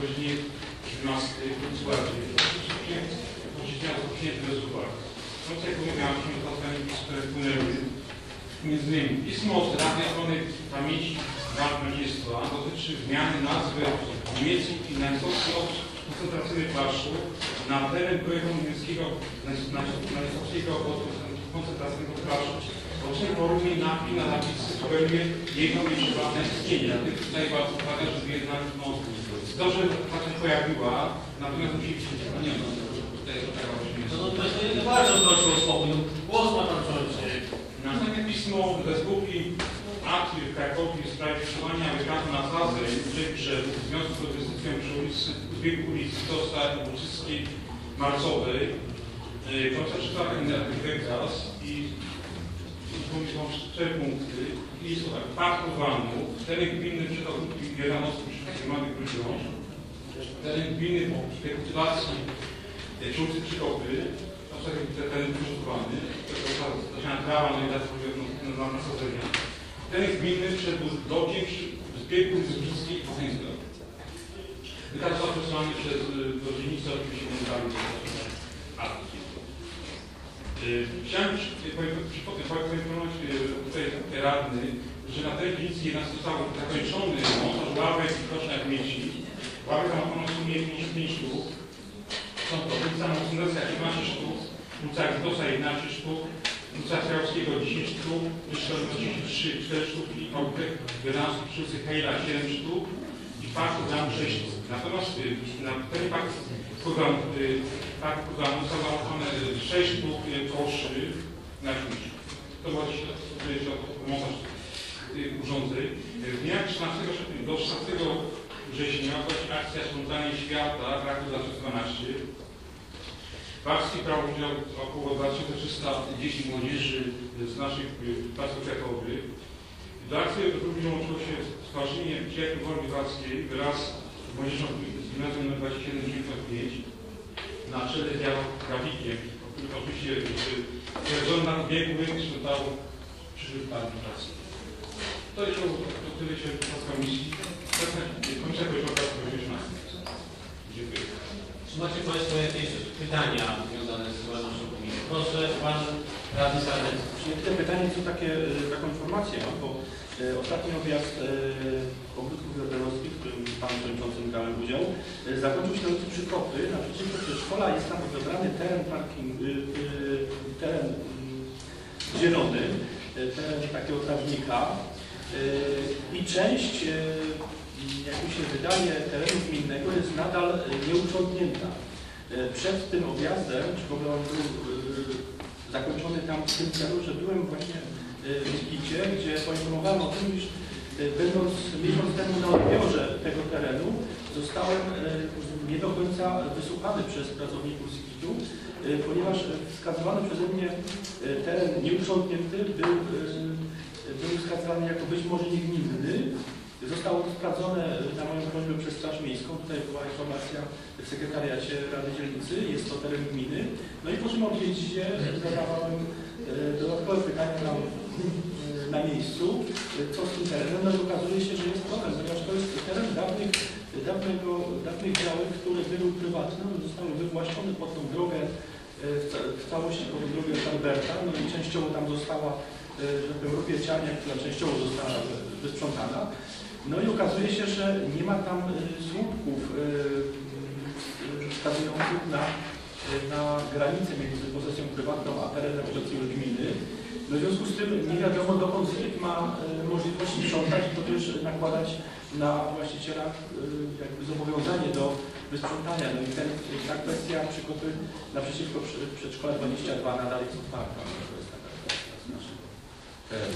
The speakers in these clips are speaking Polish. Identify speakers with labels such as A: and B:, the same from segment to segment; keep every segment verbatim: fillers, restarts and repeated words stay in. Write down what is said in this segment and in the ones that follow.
A: godzinie siedemnastej bądź bardziej. Oczywiście zamknięte bez uwagi. No co jak mówiłam, spotkanie, które wpłynęły. Między innymi pismo od Rady Ochrony Pamięci Narodownictwa dotyczy zmiany nazwy niemieckiej i nazistowskiej obóz koncentracyjny Plaszu na teren byłego niemieckiego nazistowskiego obozu koncentracyjnego Plaszu. Oczywiście porównie napis na napisy zupełnie jego nieprzerwane istnienie. Dlatego tutaj bardzo uwaga, żeby jednak no, to, że ta się pojawiła, natomiast musi być uzupełniona. Tutaj jest taka właśnie.
B: No to jest bardzo proszę o spokój. Głos ma pan przewodniczący.
A: Następnie pismo ze spółki akcji w Krakowie w sprawie przesuwania wykazu na fazę że w związku z inwestycją przy ulicy, zbiegu ulicy Stosa i Uczyskiej Marcowej koncentrzyła wykaz i są cztery punkty i jest to tak, Park Urbanów, teren gminy przychodówki Wieranowski przy Młody Grudziąż, teren gminy kultywacji przy ulicy Przykopy, teren przygotowany, zaczyna trawa, no i tak na nasadzenia. Teren gminy przed blokiem zbiegu z Brzyskiej i Pochęska. Wykaz został przesłany przez dzielnicę oczywiście komentami akcji. Chciałem poinformować tutaj radny, że na tej dzielnicy jednak został zakończony montaż ławek i koszenia śmieci. Ławek ma ponad w sumie pięćdziesiąt pięć sztuk. Są to ulica Fundacja jedenaście sztuk, ulica Gdosa jedenaście sztuk, ulica Krajowskiego dziesięć sztuk, trzydzieści trzy, cztery sztuki, Autek jedenaście przy ulicy Hejla siedem sztuk i Park Programu sześć sztuk. Natomiast na ten park program, park programu zostało założone sześć sztuk koszy na śmieci. To właśnie montaż urządzeń. W dniach trzynastego do szesnastego września właśnie akcja Sprzątanie Świata Kraków dwa tysiące dwanaście. W akcji brało udział około dwa tysiące trzysta dzieci młodzieży z naszych placów krakowych. Do akcji również łączyło się Stowarzyszenie Przyjaciół Wolnej Warskiej wraz z młodzieżą z gimnazjum nr dwadzieścia siedem dziewięćdziesiąt pięć na czele z Janą Grafikiem, o którym oczywiście stwierdzono na biegłych sprzątało przyszłych partii pracy. To jest o tyle się z komisji. Komisja Kościoła Dziękuję.
B: Czy macie Państwo jakieś pytania związane z działalnością komisji? Proszę, Pan Radny Sarnecki.
C: Te pytanie są takie, taką informację, bo e, ostatni objazd e, ogródków jordanowskich, w którym Pan Przewodniczący brałem udział, e, zakończył się na ulicy Przykopy. Naprzeciwko przedszkola jest tam wybrany teren parking, e, e, teren e, zielony, e, teren takiego trawnika e, i część e, jak mi się wydaje, terenu gminnego jest nadal nieuprzątnięta. Przed tym objazdem, czy w ogóle on był zakończony tam w tym celu, że byłem właśnie w Wikicie, gdzie poinformowałem o tym, iż będąc miesiąc temu na odbiorze tego terenu, zostałem nie do końca wysłuchany przez pracowników z Wikitu, ponieważ wskazywany przeze mnie teren nieuprzątnięty był, był wskazywany jako być może niegminny. Zostało to sprawdzone na moją prośbę przez Straż Miejską. Tutaj była informacja w sekretariacie Rady Dzielnicy. Jest to teren gminy. No i po czym odjeździe zadawałem dodatkowe pytania na, na miejscu, co z tym terenem. No i okazuje się, że jest problem, ponieważ to jest teren dawnych, dawnego, dawnych działek, które były prywatne, zostały wywłaszczone pod tą drogę, w całości pod drogę Alberta. No i częściowo tam została, że tak powiem, rupieciania, która częściowo została wysprzątana. No i okazuje się, że nie ma tam słupków wskazujących na, na granicę między posesją prywatną a terenem obecnej gminy. No w związku z tym nie wiadomo, dokąd ZIT ma możliwość sprzątać i to też nakładać na właściciela jakby zobowiązanie do wysprzątania. No i ten, ta kwestia Przykopy naprzeciwko przedszkola dwadzieścia dwa nadal jest otwarta. To jest taka nasza terenu.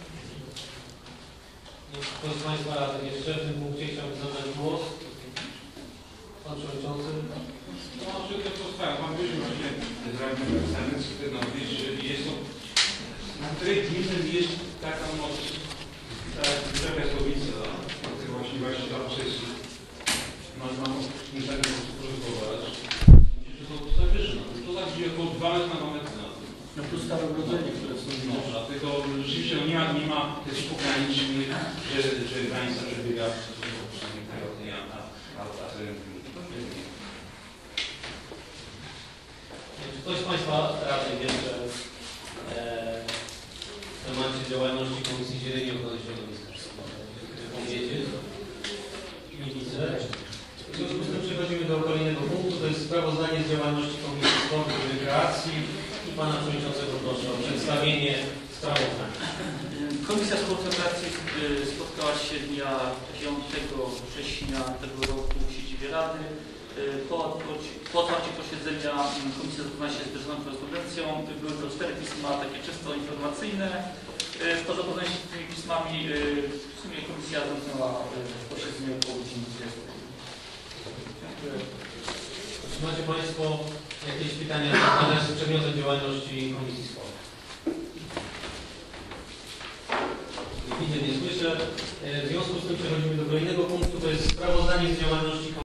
B: Kto z Państwa radnych jeszcze w tym punkcie chciałby zabrać głos? Pan Przewodniczący.
A: No, czy to zostało? Mam wyjść właśnie z radnym Sarneckim, że jest to, na której gminy jest taka moc, taka stolica, która właśnie właśnie dla procesu. Mam nie tak po prostu porozmawiać. To jest zawyżone. To tak gdzie około dwa metry na dwa metry.
C: No plus stare urodzenie, które są
A: no, dlatego rzeczywiście no, nie ma, nie ma tych pogranicznych, że, że granica przebiega a, a
B: Czy ktoś z Państwa radnych wie, że e, w temacie działalności Komisji Zieleni i Ochrony Środowiska powiedzieć? Nie widzę. W związku z tym przechodzimy do kolejnego punktu, to jest sprawozdanie z działalności Komisji Sportu i Rekreacji i Pana Przewodniczącego proszę o przedstawienie sprawozdań.
D: Komisja Sportu i Rekreacji spotkała się dnia piątego września tego roku w siedzibie Rady. Po, po otwarciu posiedzenia komisja zapoznała się z bieżącą korespondencją. Były to cztery pisma takie czysto informacyjne. Po zapoznaniu się z tymi pismami w sumie komisja zamknęła posiedzenie po godzinie dwudziestej.
B: Czy macie Państwo jakieś pytania związane z przedmiotem działalności Komisji Sportu? Nie widzę, nie słyszę. W związku z tym przechodzimy do kolejnego punktu, to jest sprawozdanie z działalności